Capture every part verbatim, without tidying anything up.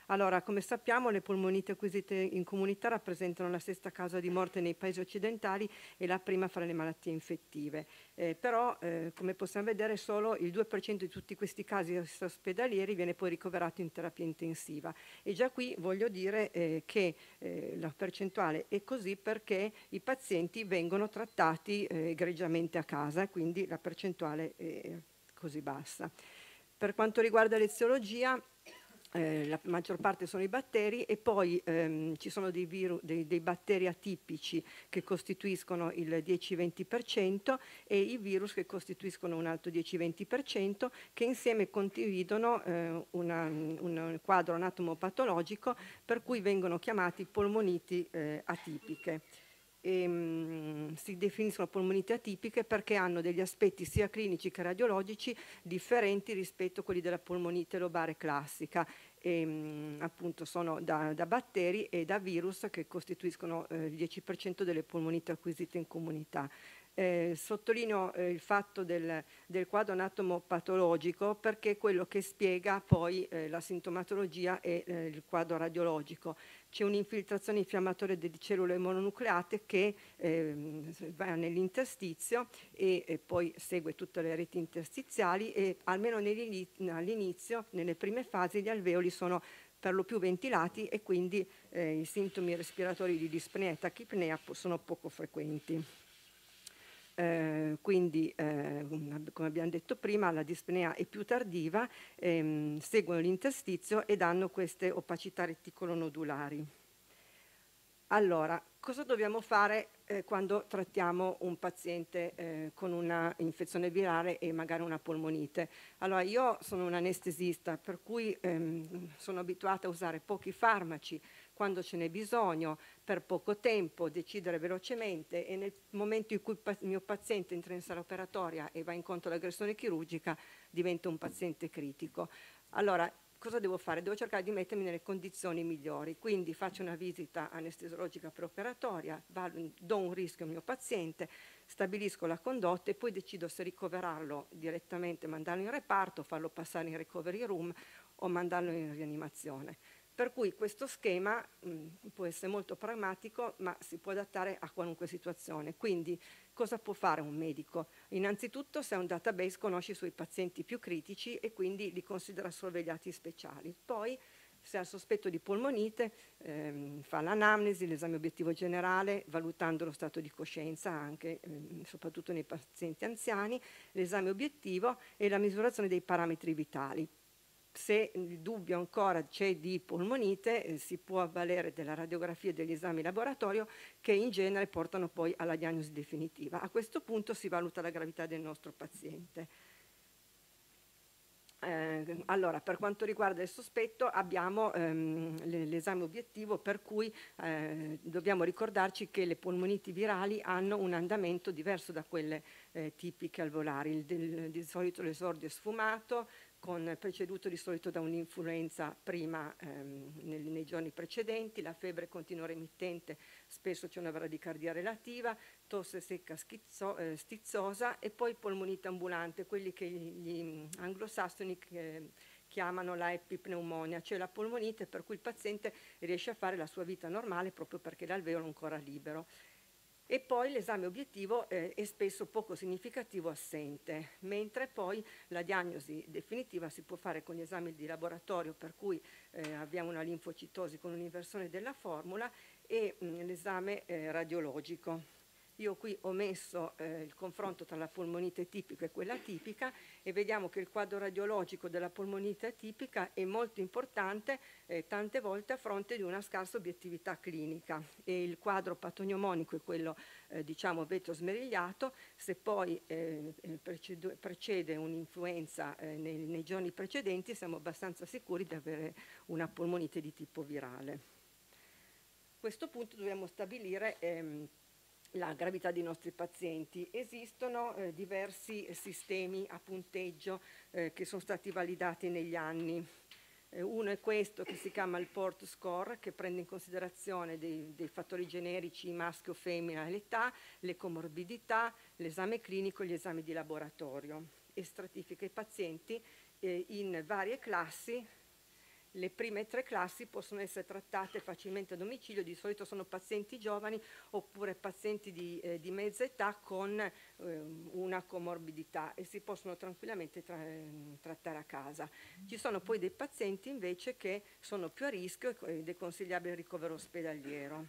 Allora, come sappiamo, le polmoniti acquisite in comunità rappresentano la sesta causa di morte nei paesi occidentali e la prima fra le malattie infettive. Eh, però, eh, come possiamo vedere, solo il due per cento di tutti questi casi ospedalieri viene poi ricoverato in terapia intensiva. E già qui voglio dire eh, che eh, la percentuale è così perché i pazienti vengono trattati eh, egregiamente a casa, quindi la percentuale è così bassa. Per quanto riguarda l'eziologia, eh, la maggior parte sono i batteri e poi ehm, ci sono dei, viru- dei, dei batteri atipici che costituiscono il dieci-venti per cento e i virus che costituiscono un altro dieci-venti per cento che insieme condividono eh, una- un quadro anatomopatologico per cui vengono chiamati polmoniti eh, atipiche. E, mh, si definiscono polmoniti atipiche perché hanno degli aspetti sia clinici che radiologici differenti rispetto a quelli della polmonite lobare classica. E, mh, appunto sono da, da batteri e da virus che costituiscono eh, il dieci per cento delle polmonite acquisite in comunità. Eh, sottolineo eh, il fatto del, del quadro anatomopatologico perché è quello che spiega poi eh, la sintomatologia e eh, il quadro radiologico. C'è un'infiltrazione infiammatoria di cellule mononucleate che ehm, va nell'interstizio e, e poi segue tutte le reti interstiziali e almeno all'inizio, nelle prime fasi, gli alveoli sono per lo più ventilati e quindi eh, i sintomi respiratori di dispnea e tachipnea sono poco frequenti. Eh, quindi, eh, come abbiamo detto prima, la dispnea è più tardiva, ehm, seguono l'interstizio ed hanno queste opacità reticolonodulari. Allora, cosa dobbiamo fare eh, quando trattiamo un paziente eh, con una infezione virale e magari una polmonite? Allora, io sono un anestesista, per cui ehm, sono abituata a usare pochi farmaci quando ce n'è bisogno, per poco tempo, decidere velocemente e nel momento in cui il mio paziente entra in sala operatoria e va incontro all'aggressione chirurgica diventa un paziente critico. Allora, cosa devo fare? Devo cercare di mettermi nelle condizioni migliori, quindi faccio una visita anestesiologica preoperatoria, do un rischio al mio paziente, stabilisco la condotta e poi decido se ricoverarlo direttamente, mandarlo in reparto, farlo passare in recovery room o mandarlo in rianimazione. Per cui questo schema mh, può essere molto pragmatico, ma si può adattare a qualunque situazione. Quindi cosa può fare un medico? Innanzitutto, se ha un database, conosce i suoi pazienti più critici e quindi li considera sorvegliati speciali. Poi, se ha il sospetto di polmonite, ehm, fa l'anamnesi, l'esame obiettivo generale, valutando lo stato di coscienza anche, ehm, soprattutto nei pazienti anziani, l'esame obiettivo e la misurazione dei parametri vitali. Se il dubbio ancora c'è di polmonite, eh, si può avvalere della radiografia e degli esami laboratorio che in genere portano poi alla diagnosi definitiva. A questo punto si valuta la gravità del nostro paziente. Eh, allora, per quanto riguarda il sospetto, abbiamo ehm, l'esame obiettivo per cui eh, dobbiamo ricordarci che le polmoniti virali hanno un andamento diverso da quelle eh, tipiche alveolari. Il, del, di solito l'esordio è sfumato, con, preceduto di solito da un'influenza prima ehm, nei, nei giorni precedenti, la febbre continua remittente, spesso c'è una bradicardia relativa, tosse secca schizzo, eh, stizzosa e poi polmonite ambulante, quelli che gli, gli anglosassoni eh, chiamano la epipneumonia, cioè la polmonite per cui il paziente riesce a fare la sua vita normale proprio perché l'alveolo è ancora libero. E poi l'esame obiettivo eh, è spesso poco significativo assente, mentre poi la diagnosi definitiva si può fare con gli esami di laboratorio per cui eh, abbiamo una linfocitosi con un'inversione della formula e mh, l'esame eh, radiologico. Io qui ho messo eh, il confronto tra la polmonite tipica e quella atipica e vediamo che il quadro radiologico della polmonite atipica è molto importante eh, tante volte a fronte di una scarsa obiettività clinica e il quadro patognomonico è quello eh, diciamo vetro-smerigliato, se poi eh, precede, precede un'influenza eh, nei, nei giorni precedenti siamo abbastanza sicuri di avere una polmonite di tipo virale. A questo punto dobbiamo stabilire ehm, la gravità dei nostri pazienti. Esistono eh, diversi sistemi a punteggio eh, che sono stati validati negli anni. Eh, uno è questo che si chiama il Port Score, che prende in considerazione dei, dei fattori generici maschio o femmina, l'età, le comorbidità, l'esame clinico e gli esami di laboratorio e stratifica i pazienti eh, in varie classi Le prime tre classi possono essere trattate facilmente a domicilio, di solito sono pazienti giovani oppure pazienti di, eh, di mezza età con eh, una comorbidità, e si possono tranquillamente tra, eh, trattare a casa. Ci sono poi dei pazienti invece che sono più a rischio ed è consigliabile il ricovero ospedaliero.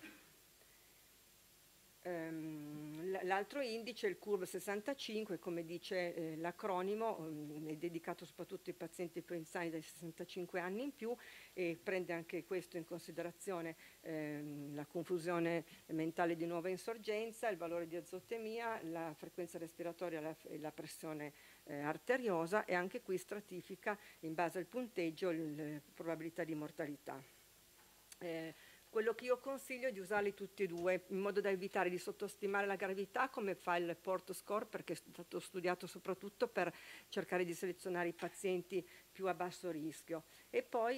L'altro indice, il C U R B sessantacinque, come dice eh, l'acronimo, um, è dedicato soprattutto ai pazienti anziani dai sessantacinque anni in più, e prende anche questo in considerazione ehm, la confusione mentale di nuova insorgenza, il valore di azotemia, la frequenza respiratoria la, e la pressione eh, arteriosa, e anche qui stratifica in base al punteggio la probabilità di mortalità. Eh, Quello che io consiglio è di usarli tutti e due, in modo da evitare di sottostimare la gravità, come fa il Porto Score, perché è stato studiato soprattutto per cercare di selezionare i pazienti più a basso rischio. E poi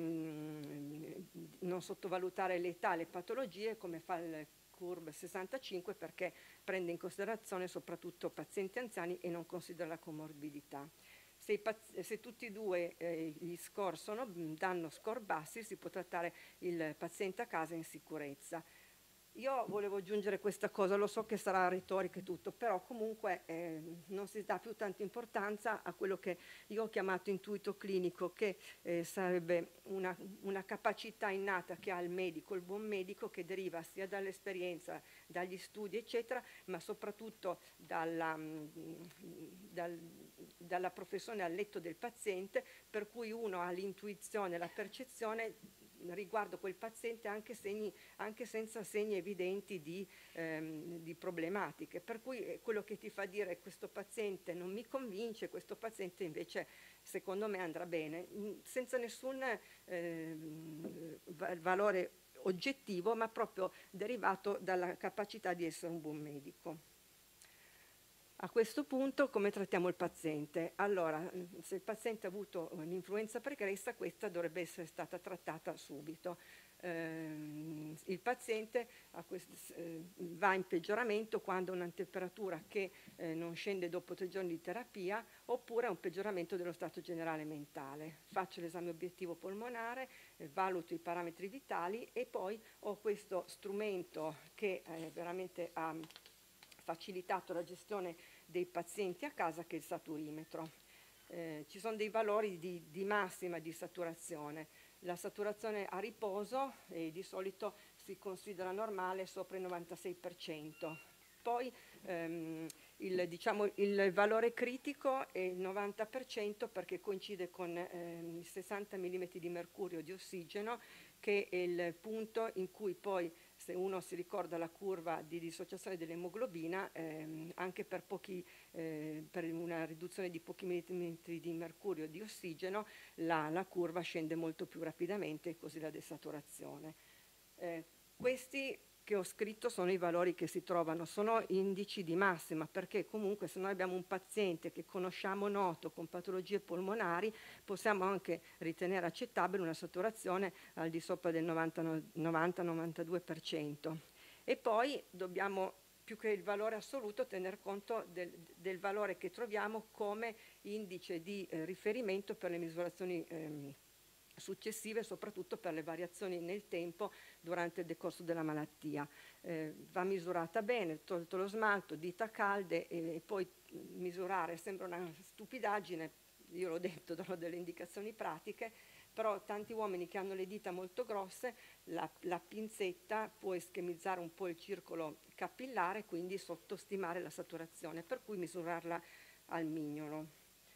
ehm, non sottovalutare l'età, le patologie, come fa il C U R B sessantacinque, perché prende in considerazione soprattutto pazienti anziani e non considera la comorbidità. Se, i se tutti e due eh, gli score sono, danno score bassi, si può trattare il paziente a casa in sicurezza. Io volevo aggiungere questa cosa, lo so che sarà retorica e tutto, però comunque eh, non si dà più tanta importanza a quello che io ho chiamato intuito clinico, che eh, sarebbe una, una capacità innata che ha il medico, il buon medico, che deriva sia dall'esperienza, dagli studi eccetera, ma soprattutto dalla, dal, dalla professione al letto del paziente, per cui uno ha l'intuizione, la percezione riguardo quel paziente anche, segni, anche senza segni evidenti di, ehm, di problematiche, per cui quello che ti fa dire questo paziente non mi convince, questo paziente invece secondo me andrà bene, senza nessun eh, valore oggettivo, ma proprio derivato dalla capacità di essere un buon medico. A questo punto come trattiamo il paziente? Allora, se il paziente ha avuto un'influenza pregressa, questa dovrebbe essere stata trattata subito. Eh, il paziente a questo, eh, va in peggioramento quando ha una temperatura che eh, non scende dopo tre giorni di terapia, oppure ha un peggioramento dello stato generale mentale. Faccio l'esame obiettivo polmonare, eh, valuto i parametri vitali e poi ho questo strumento che eh, veramente ha facilitato la gestione dei pazienti a casa, che è il saturimetro. Eh, ci sono dei valori di, di massima di saturazione. La saturazione a riposo eh, di solito si considera normale sopra il novantasei per cento. Poi ehm, il, diciamo, il valore critico è il novanta per cento, perché coincide con ehm, i sessanta millimetri di mercurio di ossigeno, che è il punto in cui poi, se uno si ricorda la curva di dissociazione dell'emoglobina, ehm, anche per, pochi, eh, per una riduzione di pochi millimetri di mercurio di ossigeno, la, la curva scende molto più rapidamente, e così la desaturazione. Eh, questi che ho scritto sono i valori che si trovano, sono indici di massima, perché comunque se noi abbiamo un paziente che conosciamo noto con patologie polmonari, possiamo anche ritenere accettabile una saturazione al di sopra del novanta novantadue per cento. E poi dobbiamo, più che il valore assoluto, tener conto del, del valore che troviamo come indice di eh, riferimento per le misurazioni ehm, successive, soprattutto per le variazioni nel tempo durante il decorso della malattia. Eh, va misurata bene, tolto lo smalto, dita calde, e, e poi misurare sembra una stupidaggine, io l'ho detto, do delle indicazioni pratiche, però tanti uomini che hanno le dita molto grosse, la, la pinzetta può ischemizzare un po' il circolo capillare, quindi sottostimare la saturazione, per cui misurarla al mignolo.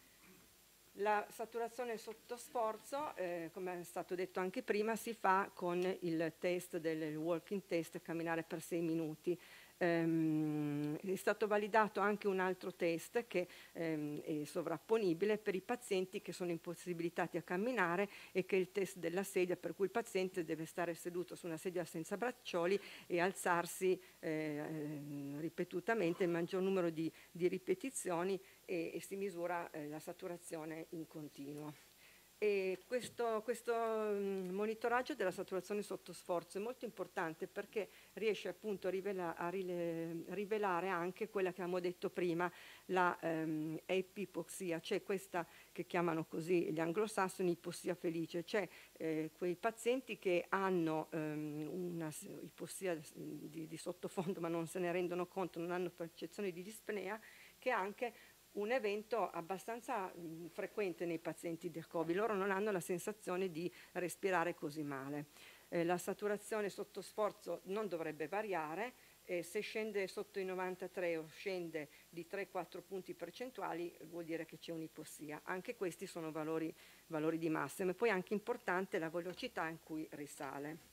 La saturazione sotto sforzo, eh, come è stato detto anche prima, si fa con il test del walking test, camminare per sei minuti. Ehm, è stato validato anche un altro test che ehm, è sovrapponibile per i pazienti che sono impossibilitati a camminare, e che è il test della sedia, per cui il paziente deve stare seduto su una sedia senza braccioli e alzarsi eh, ripetutamente il maggior numero di, di ripetizioni, e, e si misura eh, la saturazione in continuo. E questo, questo monitoraggio della saturazione sotto sforzo è molto importante perché riesce appunto a, rivela, a rile, rivelare anche quella che abbiamo detto prima, la um, epipossia, cioè questa che chiamano così gli anglosassoni ipossia felice, cioè eh, quei pazienti che hanno um, una ipossia di, di sottofondo ma non se ne rendono conto, non hanno percezione di dispnea, che anche un evento abbastanza mh, frequente nei pazienti del Covid. Loro non hanno la sensazione di respirare così male. Eh, la saturazione sotto sforzo non dovrebbe variare, eh, se scende sotto i novantatré o scende di tre quattro punti percentuali vuol dire che c'è un'ipossia. Anche questi sono valori, valori di massima. E poi è anche importante la velocità in cui risale.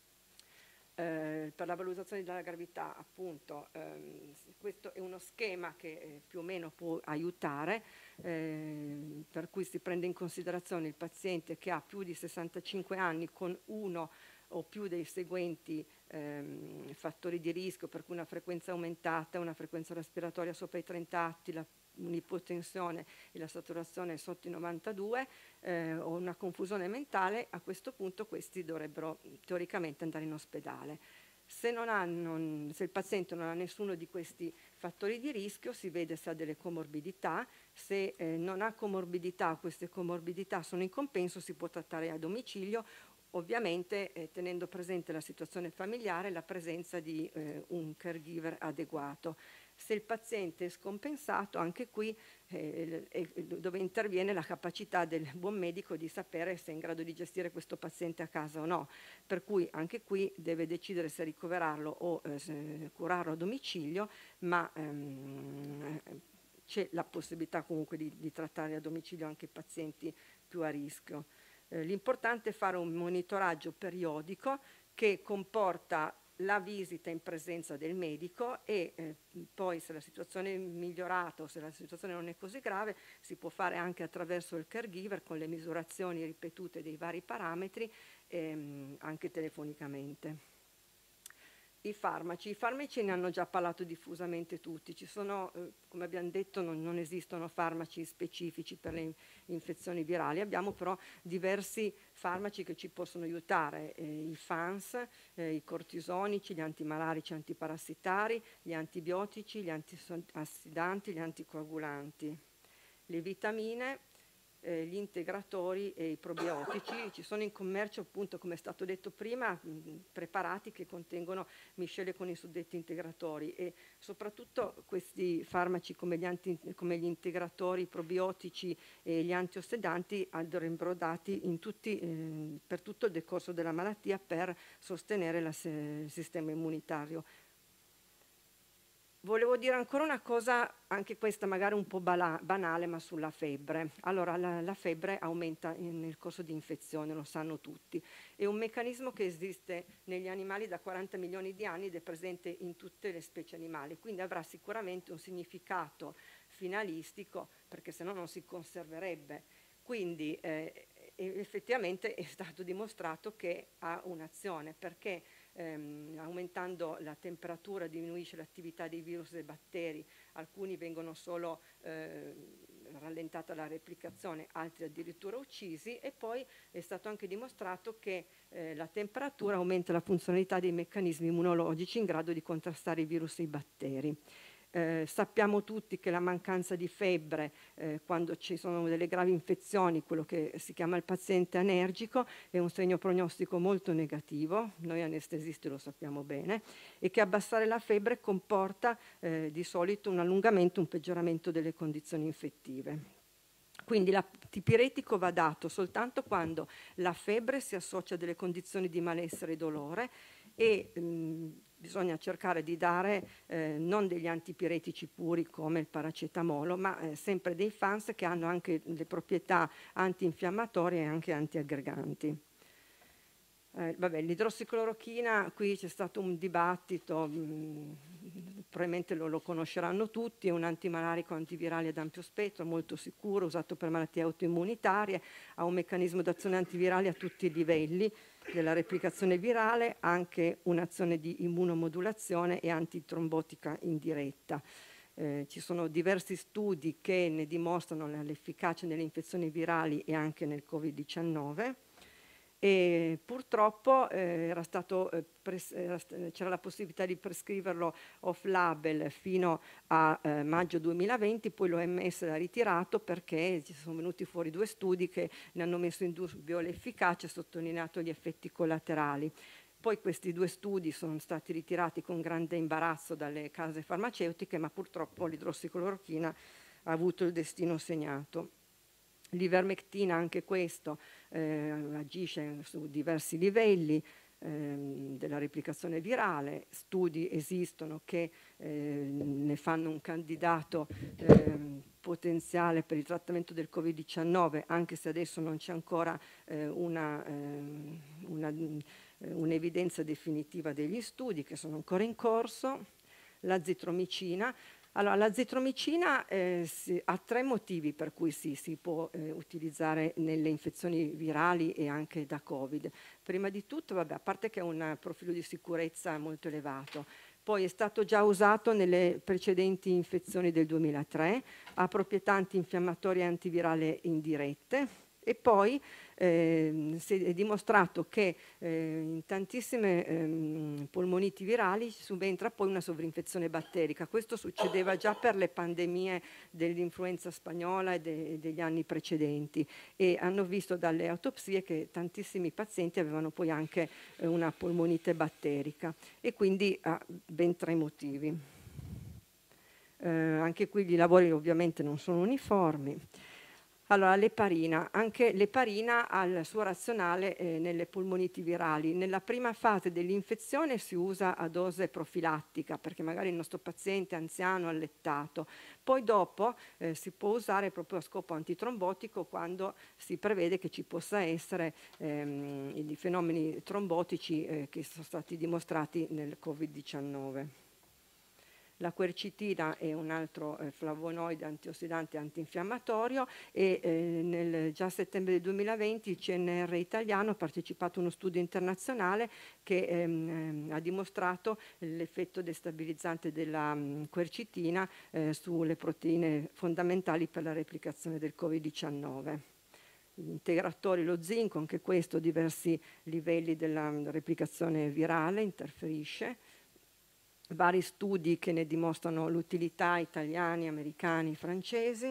Eh, per la valutazione della gravità, appunto, ehm, questo è uno schema che eh, più o meno può aiutare, eh, per cui si prende in considerazione il paziente che ha più di sessantacinque anni con uno o più dei seguenti ehm, fattori di rischio, per cui una frequenza aumentata, una frequenza respiratoria sopra i trenta atti, la un'ipotensione e la saturazione sotto i novantadue eh, o una confusione mentale, a questo punto questi dovrebbero teoricamente andare in ospedale. Se, non ha, non, se il paziente non ha nessuno di questi fattori di rischio, si vede se ha delle comorbidità. Se eh, non ha comorbidità, queste comorbidità sono in compenso, si può trattare a domicilio, ovviamente eh, tenendo presente la situazione familiare e la presenza di eh, un caregiver adeguato. Se il paziente è scompensato, anche qui eh, è dove interviene la capacità del buon medico di sapere se è in grado di gestire questo paziente a casa o no, per cui anche qui deve decidere se ricoverarlo o eh, se curarlo a domicilio, ma ehm, c'è la possibilità comunque di, di trattare a domicilio anche i pazienti più a rischio. Eh, l'importante è fare un monitoraggio periodico che comporta la visita in presenza del medico e eh, poi se la situazione è migliorata o se la situazione non è così grave si può fare anche attraverso il caregiver con le misurazioni ripetute dei vari parametri ehm, anche telefonicamente. I farmaci, i farmaci ne hanno già parlato diffusamente tutti, ci sono, eh, come abbiamo detto, non, non esistono farmaci specifici per le infezioni virali, abbiamo però diversi farmaci che ci possono aiutare, eh, i F A N S, eh, i cortisonici, gli antimalarici, antiparassitari, gli antibiotici, gli antiassidanti, gli anticoagulanti, le vitamine, Eh, gli integratori e i probiotici. Ci sono in commercio, appunto, come è stato detto prima, mh, preparati che contengono miscele con i suddetti integratori e soprattutto questi farmaci come gli, anti, come gli integratori, i probiotici e gli antiossidanti andrebbero dati in tutti, eh, per tutto il decorso della malattia per sostenere la, il sistema immunitario. Volevo dire ancora una cosa, anche questa magari un po' banale, ma sulla febbre. Allora, la, la febbre aumenta in, nel corso di infezione, lo sanno tutti. È un meccanismo che esiste negli animali da quaranta milioni di anni ed è presente in tutte le specie animali, quindi avrà sicuramente un significato finalistico, perché se no non si conserverebbe. Quindi eh, effettivamente è stato dimostrato che ha un'azione, perché Ehm, aumentando la temperatura diminuisce l'attività dei virus e dei batteri, alcuni vengono solo eh, rallentata la replicazione, altri addirittura uccisi, e poi è stato anche dimostrato che eh, la temperatura aumenta la funzionalità dei meccanismi immunologici in grado di contrastare i virus e i batteri. Eh, sappiamo tutti che la mancanza di febbre, eh, quando ci sono delle gravi infezioni, quello che si chiama il paziente anergico, è un segno prognostico molto negativo, noi anestesisti lo sappiamo bene, e che abbassare la febbre comporta eh, di solito un allungamento, un peggioramento delle condizioni infettive. Quindi l'antipiretico va dato soltanto quando la febbre si associa a delle condizioni di malessere e dolore e mh, bisogna cercare di dare eh, non degli antipiretici puri come il paracetamolo, ma eh, sempre dei F A N S che hanno anche le proprietà antinfiammatorie e anche antiaggreganti. Eh, vabbè, l'idrossiclorochina, qui c'è stato un dibattito, mh, probabilmente lo, lo conosceranno tutti, è un antimalarico antivirale ad ampio spettro, molto sicuro, usato per malattie autoimmunitarie, ha un meccanismo d'azione antivirale a tutti i livelli della replicazione virale, anche un'azione di immunomodulazione e antitrombotica indiretta. Eh, ci sono diversi studi che ne dimostrano l'efficacia nelle infezioni virali e anche nel Covid diciannove. E purtroppo eh, era stato, eh, pres- era st- c'era la possibilità di prescriverlo off-label fino a eh, maggio duemilaventi, poi l'O M S l'ha ritirato perché ci sono venuti fuori due studi che ne hanno messo in dubbio l'efficacia e sottolineato gli effetti collaterali. Poi questi due studi sono stati ritirati con grande imbarazzo dalle case farmaceutiche, ma purtroppo l'idrossiclorochina ha avuto il destino segnato. L'ivermectina, anche questo, eh, agisce su diversi livelli ehm, della replicazione virale. Studi esistono che eh, ne fanno un candidato ehm, potenziale per il trattamento del Covid diciannove, anche se adesso non c'è ancora eh, una, ehm, una, eh, un'evidenza definitiva degli studi che sono ancora in corso. L'azitromicina. Allora, l'azitromicina eh, si, ha tre motivi per cui si, si può eh, utilizzare nelle infezioni virali e anche da Covid. Prima di tutto, vabbè, a parte che ha un profilo di sicurezza molto elevato, poi è stato già usato nelle precedenti infezioni del duemilatré, ha proprietà antinfiammatorie e antivirale indirette. E poi eh, si è dimostrato che eh, in tantissime ehm, polmoniti virali subentra poi una sovrinfezione batterica. Questo succedeva già per le pandemie dell'influenza spagnola e de- degli anni precedenti, e hanno visto dalle autopsie che tantissimi pazienti avevano poi anche eh, una polmonite batterica, e quindi ha ben tre motivi. Eh, anche qui gli lavori ovviamente non sono uniformi. Allora, l'eparina. Anche l'eparina ha il suo razionale eh, nelle polmoniti virali. Nella prima fase dell'infezione si usa a dose profilattica, perché magari il nostro paziente è anziano, allettato. Poi dopo eh, si può usare proprio a scopo antitrombotico quando si prevede che ci possa essere ehm, i fenomeni trombotici eh, che sono stati dimostrati nel Covid diciannove. La quercitina è un altro eh, flavonoide antiossidante antinfiammatorio, e eh, nel, già a settembre del duemilaventi il C N R italiano ha partecipato a uno studio internazionale che ehm, ehm, ha dimostrato l'effetto destabilizzante della mh, quercitina eh, sulle proteine fondamentali per la replicazione del Covid diciannove. Gli integratori, lo zinco, anche questo a diversi livelli della replicazione virale interferisce. Vari studi che ne dimostrano l'utilità, italiani, americani, francesi.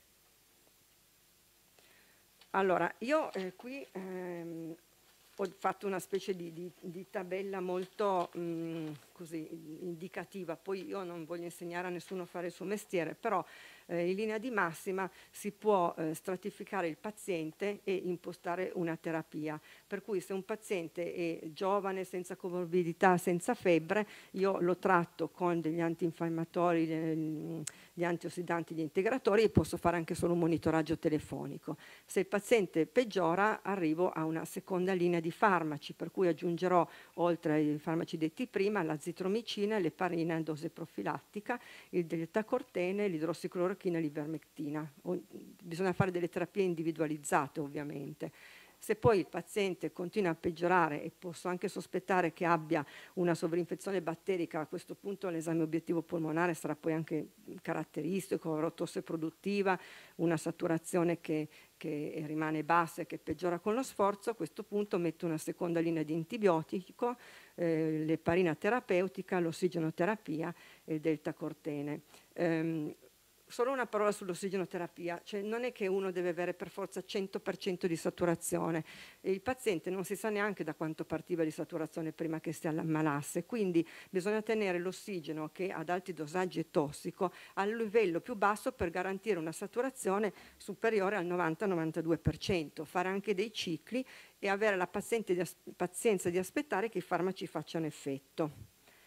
Allora, io eh, qui ehm, ho fatto una specie di, di, di tabella molto mh, così indicativa. Poi io non voglio insegnare a nessuno a fare il suo mestiere, però eh, in linea di massima si può eh, stratificare il paziente e impostare una terapia. Per cui se un paziente è giovane, senza comorbidità, senza febbre, io lo tratto con degli antinfiammatori, gli antiossidanti, gli integratori, e posso fare anche solo un monitoraggio telefonico. Se il paziente peggiora, arrivo a una seconda linea di farmaci, per cui aggiungerò, oltre ai farmaci detti prima, l'azitromicina, l'eparina in dose profilattica, il deltacortene, l'idrossiclorochina e l'ivermectina. Bisogna fare delle terapie individualizzate, ovviamente. Se poi il paziente continua a peggiorare e posso anche sospettare che abbia una sovrinfezione batterica, a questo punto l'esame obiettivo polmonare sarà poi anche caratteristico, avrò tosse produttiva, una saturazione che, che rimane bassa e che peggiora con lo sforzo. A questo punto metto una seconda linea di antibiotico, eh, l'eparina terapeutica, l'ossigenoterapia e il deltacortene. Ehm, Solo una parola sull'ossigenoterapia, cioè non è che uno deve avere per forza cento per cento di saturazione, e il paziente non si sa neanche da quanto partiva di saturazione prima che si ammalasse, quindi bisogna tenere l'ossigeno, che ad alti dosaggi è tossico, al livello più basso per garantire una saturazione superiore al novanta novantadue per cento, fare anche dei cicli e avere la di pazienza di aspettare che i farmaci facciano effetto.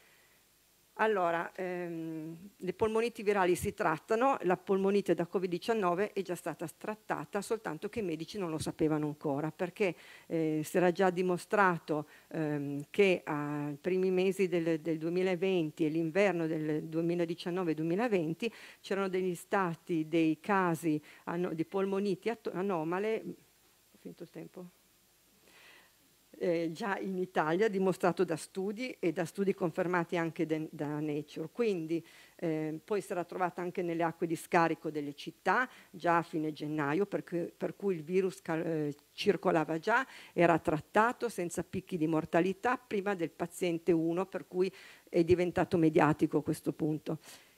Allora, ehm, le polmoniti virali si trattano, la polmonite da Covid diciannove è già stata trattata, soltanto che i medici non lo sapevano ancora, perché eh, si era già dimostrato ehm, che ai primi mesi del, del duemilaventi e l'inverno del duemiladiciannove duemilaventi c'erano degli stati, dei casi ano- di polmoniti anomale. Ho finito il tempo? eh, già in Italia, dimostrato da studi e da studi confermati anche de- da Nature. Quindi eh, poi sarà trovata anche nelle acque di scarico delle città già a fine gennaio, per cui, per cui il virus eh, circolava già, era trattato senza picchi di mortalità prima del paziente uno, per cui è diventato mediatico a questo punto.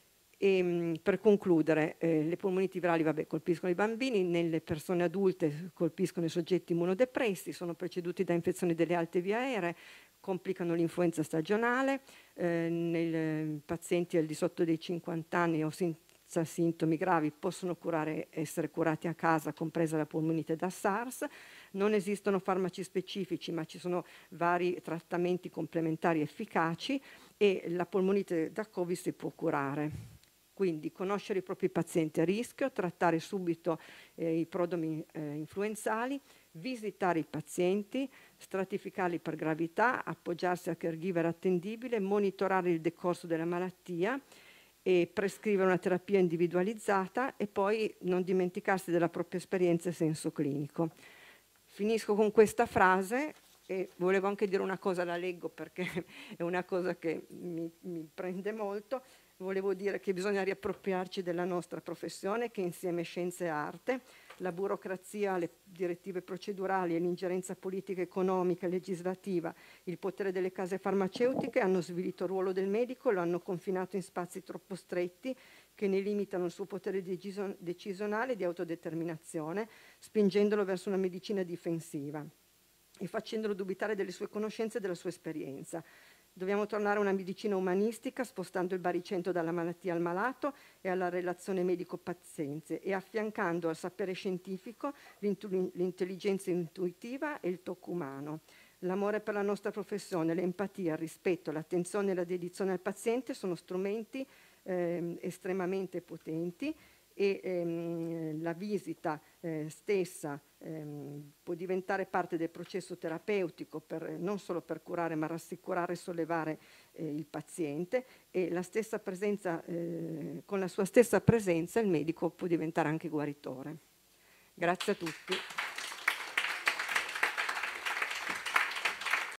E, mh, per concludere, eh, le polmoniti virali vabbè, colpiscono i bambini, nelle persone adulte colpiscono i soggetti immunodepressi, sono preceduti da infezioni delle alte vie aeree, complicano l'influenza stagionale, eh, nei pazienti al di sotto dei cinquanta anni o senza sintomi gravi possono curare, essere curati a casa, compresa la polmonite da SARS. Non esistono farmaci specifici, ma ci sono vari trattamenti complementari efficaci e la polmonite da Covid si può curare. Quindi conoscere i propri pazienti a rischio, trattare subito eh, i prodromi eh, influenzali, visitare i pazienti, stratificarli per gravità, appoggiarsi a caregiver attendibile, monitorare il decorso della malattia e prescrivere una terapia individualizzata e poi non dimenticarsi della propria esperienza e senso clinico. Finisco con questa frase e volevo anche dire una cosa, la leggo perché è una cosa che mi, mi prende molto. Volevo dire che bisogna riappropriarci della nostra professione, che insieme scienza e arte, la burocrazia, le direttive procedurali e l'ingerenza politica, economica e legislativa, il potere delle case farmaceutiche hanno svilito il ruolo del medico, lo hanno confinato in spazi troppo stretti che ne limitano il suo potere decision- decisionale di autodeterminazione, spingendolo verso una medicina difensiva e facendolo dubitare delle sue conoscenze e della sua esperienza. Dobbiamo tornare a una medicina umanistica, spostando il baricentro dalla malattia al malato e alla relazione medico-paziente e affiancando al sapere scientifico l'intelligenza intuitiva e il tocco umano. L'amore per la nostra professione, l'empatia, il rispetto, l'attenzione e la dedizione al paziente sono strumenti eh, estremamente potenti e ehm, la visita eh, stessa ehm, può diventare parte del processo terapeutico per, non solo per curare ma rassicurare e sollevare eh, il paziente e la stessa presenza, eh, con la sua stessa presenza il medico può diventare anche guaritore. Grazie a tutti.